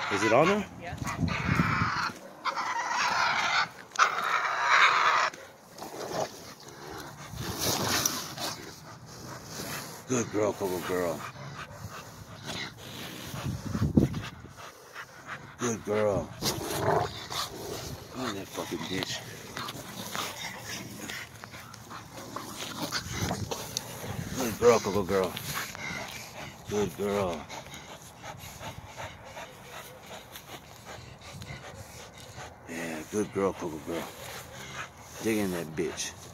Is it on there? Yeah. Good girl, Coco girl. Good girl. Come on, that fucking bitch. Good girl, Coco girl. Good girl. Yeah, good girl, Coco girl. Dig in that bitch.